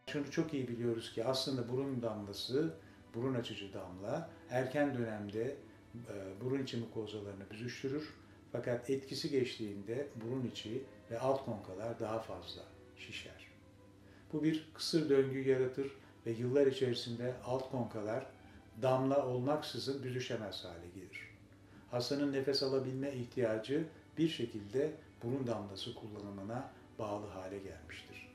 Şunu çok iyi biliyoruz ki aslında burun damlası, burun açıcı damla erken dönemde burun içi mukozalarını büzüştürür. Fakat etkisi geçtiğinde burun içi ve alt konkalar daha fazla şişer. Bu bir kısır döngü yaratır ve yıllar içerisinde alt konkalar damla olmaksızın büzüşemez hale gelir. Hastanın nefes alabilme ihtiyacı bir şekilde burun damlası kullanımına bağlı hale gelmiştir.